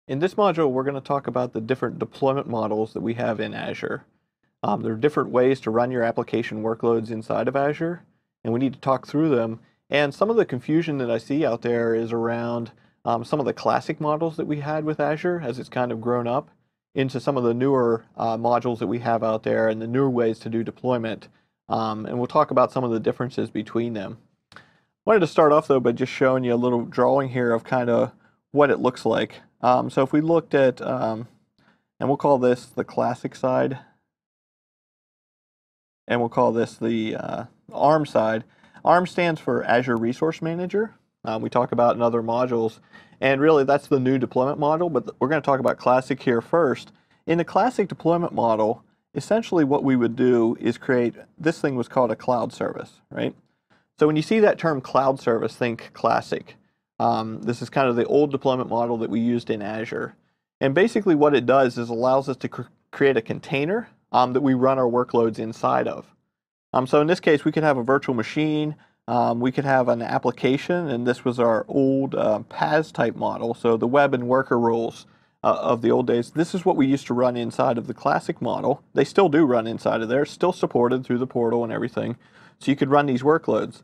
In this module, we're going to talk about the different deployment models that we have in Azure. There are different ways to run your application workloads inside of Azure, and we need to talk through them. And some of the confusion that I see out there is around some of the classic models that we had with Azure as it's kind of grown up into some of the newer modules that we have out there and the newer ways to do deployment. And we'll talk about some of the differences between them. I wanted to start off though by just showing you a little drawing here of kind of what it looks like. So if we looked at, and we'll call this the classic side, and we'll call this the ARM side. ARM stands for Azure Resource Manager. We talk about in other modules, and really that's the new deployment model, but we're going to talk about classic here first. In the classic deployment model, essentially what we would do is create, this thing was called a cloud service, right? So when you see that term cloud service, think classic. This is kind of the old deployment model that we used in Azure. And basically what it does is allows us to create a container that we run our workloads inside of. So in this case, we could have a virtual machine, we could have an application, and this was our old PaaS type model, so the web and worker roles of the old days. This is what we used to run inside of the classic model. They still do run inside of there, still supported through the portal and everything, so you could run these workloads.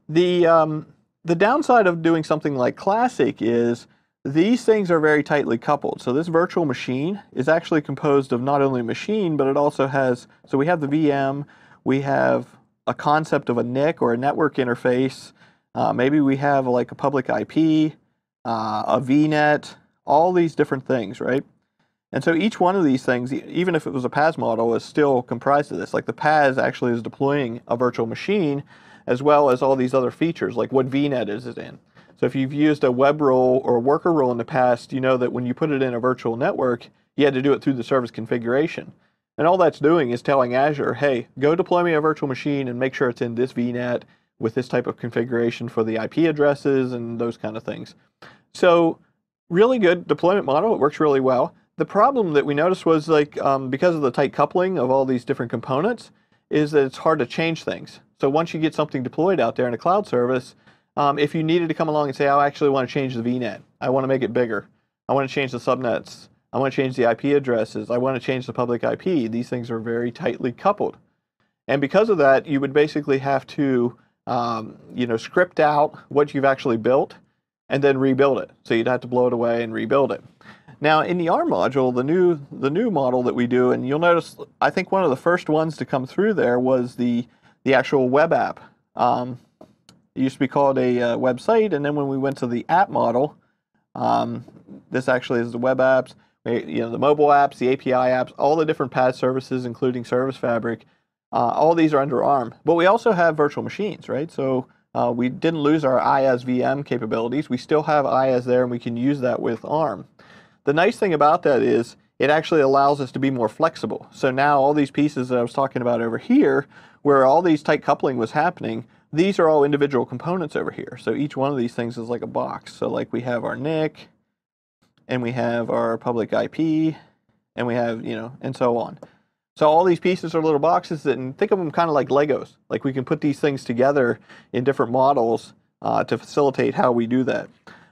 The downside of doing something like classic is these things are very tightly coupled. So this virtual machine is actually composed of not only a machine, but it also has, so we have the VM, we have a concept of a NIC or a network interface, maybe we have like a public IP, a VNet, all these different things, right? And so each one of these things, even if it was a PaaS model, is still comprised of this. Like the PaaS actually is deploying a virtual machine as well as all these other features, like what VNet is it in. So if you've used a web role or a worker role in the past, you know that when you put it in a virtual network, you had to do it through the service configuration. And all that's doing is telling Azure, hey, go deploy me a virtual machine and make sure it's in this VNet with this type of configuration for the IP addresses and those kind of things. So really good deployment model. It works really well. The problem that we noticed was like because of the tight coupling of all these different components is that it's hard to change things. So once you get something deployed out there in a cloud service, if you needed to come along and say, I actually want to change the VNet, I want to make it bigger, I want to change the subnets, I want to change the IP addresses, I want to change the public IP, these things are very tightly coupled. And because of that, you would basically have to script out what you've actually built and then rebuild it. So you'd have to blow it away and rebuild it. Now in the ARM module, the new model that we do, and you'll notice, I think one of the first ones to come through there was the actual web app. It used to be called a website, and then when we went to the app model, this actually is the web apps, the mobile apps, the API apps, all the different PaaS services, including Service Fabric. All these are under ARM. But we also have virtual machines, right? So we didn't lose our IaaS VM capabilities. We still have IaaS there, and we can use that with ARM. The nice thing about that is it actually allows us to be more flexible. So now all these pieces that I was talking about over here, where all these tight coupling was happening, these are all individual components over here. So each one of these things is like a box. So like we have our NIC, and we have our public IP, and we have, and so on. So all these pieces are little boxes and think of them kind of like Legos. Like we can put these things together in different models to facilitate how we do that.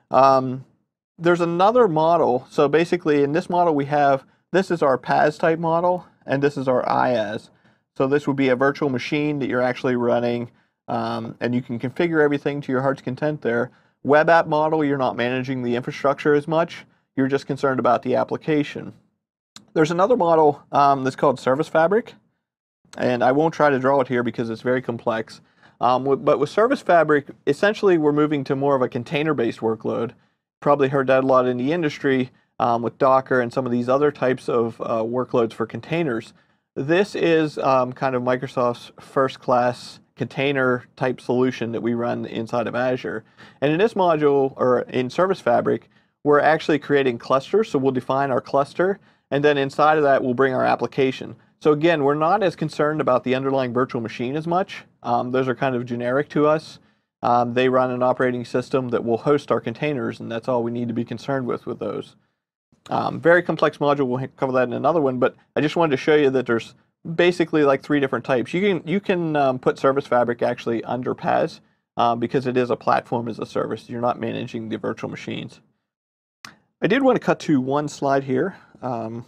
There's another model. So basically in this model we have, this is our PaaS type model, and this is our IaaS. So this would be a virtual machine that you're actually running, and you can configure everything to your heart's content there. Web app model, you're not managing the infrastructure as much. You're just concerned about the application. There's another model that's called Service Fabric, and I won't try to draw it here because it's very complex. But with Service Fabric, essentially we're moving to more of a container-based workload. Probably heard that a lot in the industry with Docker and some of these other types of workloads for containers. This is kind of Microsoft's first-class container type solution that we run inside of Azure. And in this module, or in Service Fabric, we're actually creating clusters. So we'll define our cluster, and then inside of that we'll bring our application. So again, we're not as concerned about the underlying virtual machine as much. Those are kind of generic to us. They run an operating system that will host our containers, and that's all we need to be concerned with those. Very complex module, we'll cover that in another one, but I just wanted to show you that there's basically like 3 different types. You can put Service Fabric actually under PaaS because it is a platform as a service. You're not managing the virtual machines. I did want to cut to one slide here that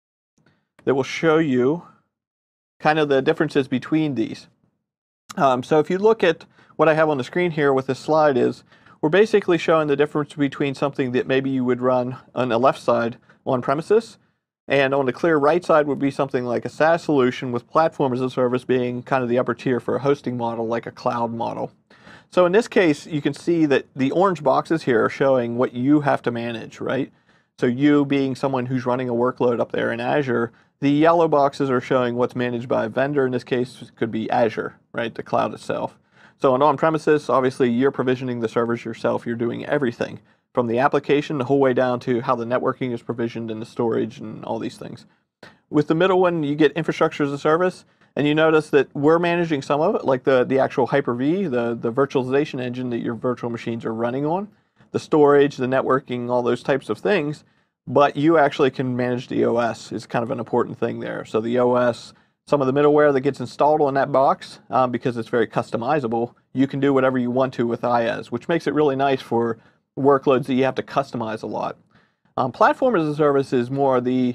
will show you kind of the differences between these. So if you look at what I have on the screen here with this slide is, we're basically showing the difference between something that maybe you would run on the left side on premises, and on the clear right side would be something like a SaaS solution with platform as a service being kind of the upper tier for a hosting model like a cloud model. So in this case, you can see that the orange boxes here are showing what you have to manage, right? So you being someone who's running a workload up there in Azure, the yellow boxes are showing what's managed by a vendor. In this case, it could be Azure, right? The cloud itself. So on premises, obviously you're provisioning the servers yourself. You're doing everything from the application the whole way down to how the networking is provisioned and the storage and all these things. With the middle one, you get infrastructure as a service. And you notice that we're managing some of it, like the actual Hyper-V, the virtualization engine that your virtual machines are running on, the storage, the networking, all those types of things. But you actually can manage the OS is kind of an important thing there. So the OS, some of the middleware that gets installed on that box, because it's very customizable, you can do whatever you want to with IaaS, which makes it really nice for workloads that you have to customize a lot. Platform as a service is more the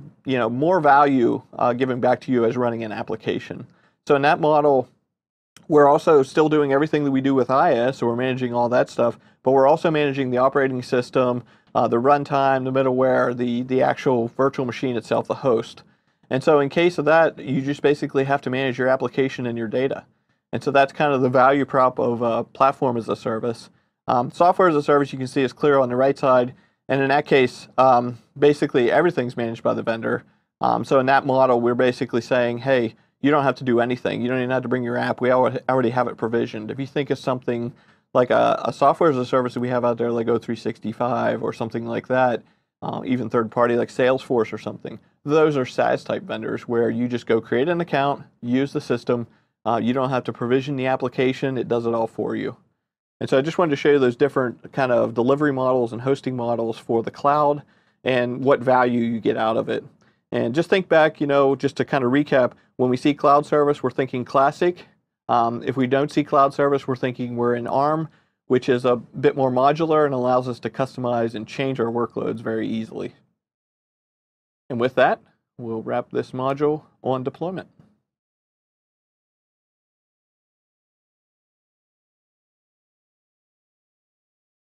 more value given back to you as running an application. So in that model, we're also still doing everything that we do with IaaS, so we're managing all that stuff, but we're also managing the operating system, the runtime, the middleware, the actual virtual machine itself, the host. And so in case of that, you just basically have to manage your application and your data. And so that's kind of the value prop of platform as a service. Software as a service, you can see is clear on the right side. And in that case, basically everything's managed by the vendor. So in that model, we're basically saying, hey, you don't have to do anything. You don't even have to bring your app. We already have it provisioned. If you think of something like a software as a service that we have out there, like O365 or something like that, even third party like Salesforce or something, those are SaaS type vendors where you just go create an account, use the system. You don't have to provision the application. It does it all for you. And so I just wanted to show you those different kind of delivery models and hosting models for the cloud and what value you get out of it. And just think back, just to kind of recap, when we see cloud service, we're thinking classic. If we don't see cloud service, we're thinking we're in ARM, which is a bit more modular and allows us to customize and change our workloads very easily. And with that, we'll wrap this module on deployment.